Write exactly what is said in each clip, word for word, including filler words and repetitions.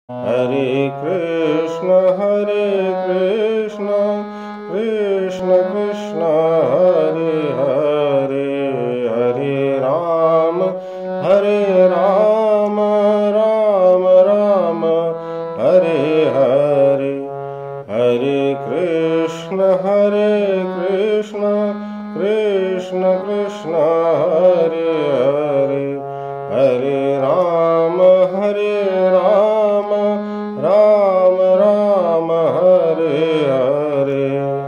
हरे कृष्ण हरे कृष्ण कृष्ण कृष्ण हरे हरे, हरे राम हरे राम राम राम हरे हरे, हरे कृष्ण हरे कृष्ण कृष्ण कृष्ण हरे हरे, हरे राम हरे राम राम राम हरे हरे,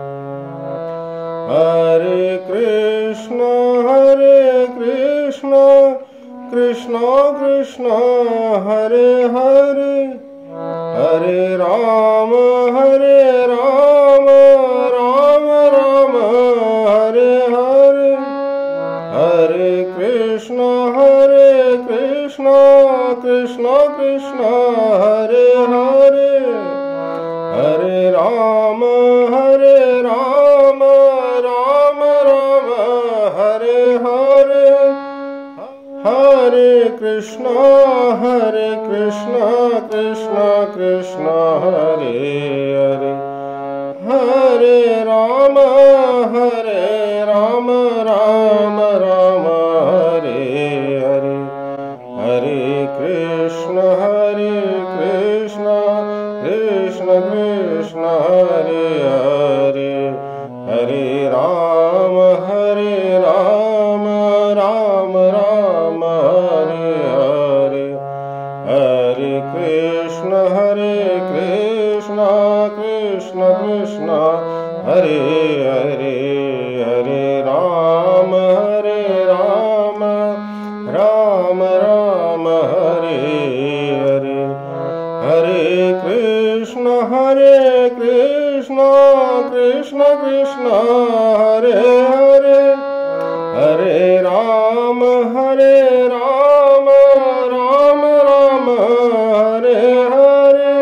हरे कृष्ण हरे कृष्ण कृष्ण कृष्ण हरे हरे, हरे राम हरे राम राम राम हरे हरे, हरे कृष्ण हरे कृष्ण कृष्ण कृष्ण हरे हरे, हरे राम हरे राम राम राम हरे हरे, हरे कृष्ण हरे कृष्ण कृष्ण कृष्ण हरे हरे, हरे राम हरे राम राम राम हरे हरे, हरे कृष्ण हरे कृष्ण कृष्ण कृष्ण हरे हरे, हरे राम हरे राम राम राम हरे हरे, हरे कृष्ण हरे कृष्ण कृष्ण कृष्ण हरे हरे, हरे राम हरे राम राम राम हरे हरे, हरे कृष्ण हरे कृष्ण कृष्ण कृष्ण हरे हरे, हरे राम हरे राम राम राम हरे हरे,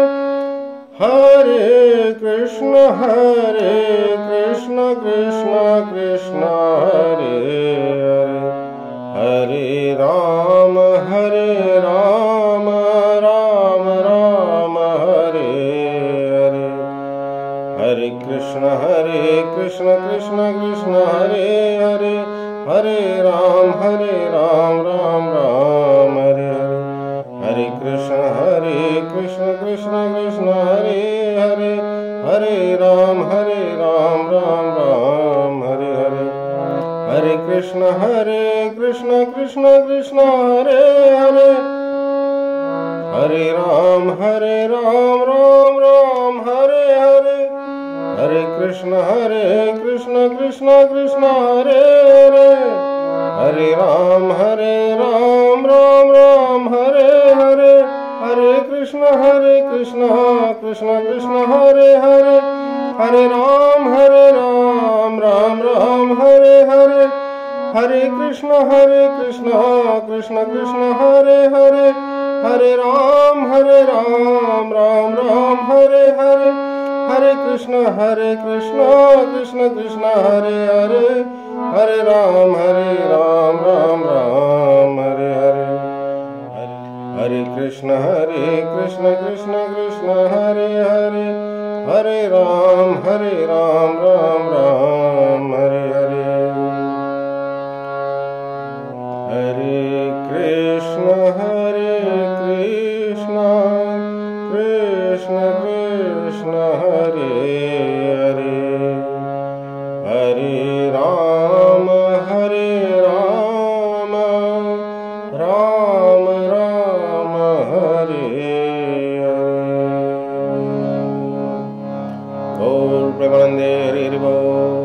हरे कृष्ण हरे कृष्ण कृष्ण कृष्ण हरे हरे, हरे राम हरे राम राम राम हरे हरे, हरे कृष्ण हरे कृष्ण कृष्ण कृष्ण हरे हरे, हरे राम हरे राम राम राम हरे हरे, हरे कृष्ण हरे कृष्ण कृष्ण कृष्ण हरे हरे, हरे राम हरे राम राम राम हरे हरे, हरे कृष्ण हरे कृष्ण कृष्ण कृष्ण हरे हरे, हरे राम हरे राम राम राम हरे हरे, हरे कृष्ण हरे कृष्ण कृष्ण कृष्ण हरे हरे, हरे राम हरे राम राम राम हरे हरे, हरे कृष्ण हरे कृष्ण कृष्ण कृष्ण हरे हरे, हरे राम हरे राम राम राम हरे हरे, हरे कृष्ण हरे कृष्ण कृष्ण कृष्ण हरे हरे, हरे राम हरे राम राम राम हरे हरे, हरे कृष्ण हरे कृष्ण कृष्ण कृष्ण हरे हरे, हरे राम हरे राम राम राम हरे हरे, हरे कृष्ण हरे कृष्ण कृष्ण कृष्ण हरे हरे, हरे राम हरे राम राम राम हरे हरे, हरे कृष्ण हरे कृष्ण कृष्ण कृष्ण हरे हरे, हरे राम हरे राम राम राम हरे हरे, गौर प्रेमानंदे हरि हरि बोल।